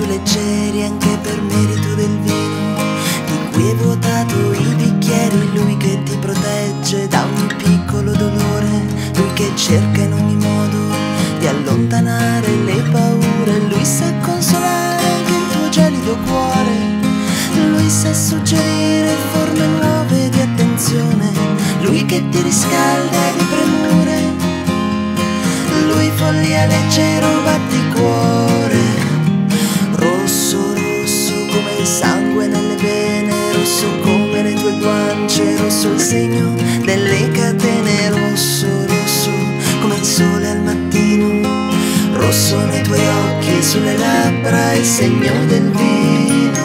più leggeri anche per merito del vino, di cui hai vuotato i bicchieri. Lui che ti protegge da ogni piccolo dolore, lui che cerca in ogni modo di allontanare le paure. Lui sa consolare anche il tuo gelido cuore, lui sa suggerire forme nuove di attenzione, lui che ti riscalda di premure, lui follia leggero batticuore. Rosso, rosso come il sangue nelle vene, rosso come le tue guance, rosso il segno delle catene, rosso, rosso come il sole al mattino, rosso nei tuoi occhi e sulle labbra il segno del vino.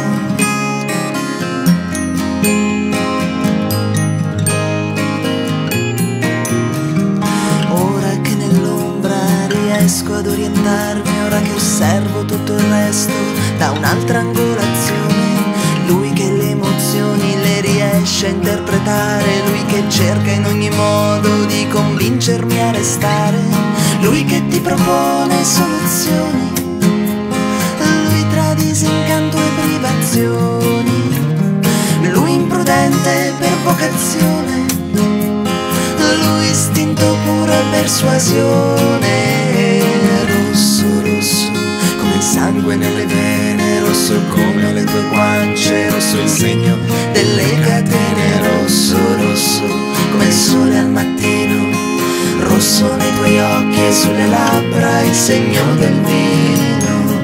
Ora che nell'ombra riesco ad orientarmi, ora che osservo tutto il resto da un'altra angolazione, lui che le emozioni le riesce a interpretare, lui che cerca in ogni modo di convincermi a restare, lui che ti propone soluzioni, lui tra disincanto e privazioni, lui imprudente per vocazione, lui istinto pura persuasione. Rosso, rosso come il sangue nelle vene, rosso come le tue guance, rosso il segno delle catene, rosso, rosso come il sole al mattino, rosso nei tuoi occhi e sulle labbra il segno del vino.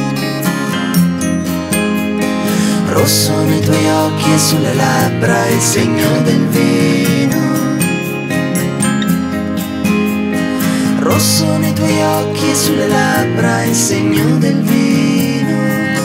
Rosso nei tuoi occhi e sulle labbra il segno del vino. Rosso nei tuoi occhi e sulle labbra il segno del vino.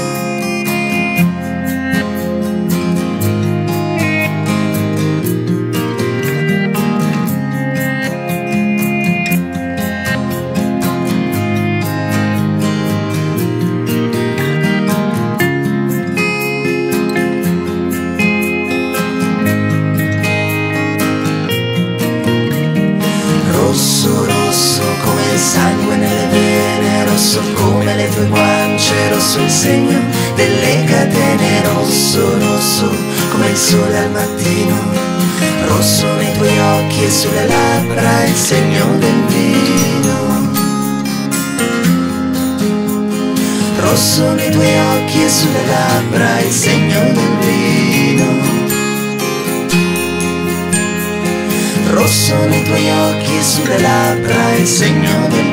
Rosso, rosso come il sangue nelle vene, rosso come le tue guance, rosso il segno delle catene, rosso, rosso come il sole al mattino, rosso nei tuoi occhi e sulle labbra il segno del vino. Rosso nei tuoi occhi e sulle labbra il segno del vino. Rosso nei tuoi occhi e sulle labbra il segno del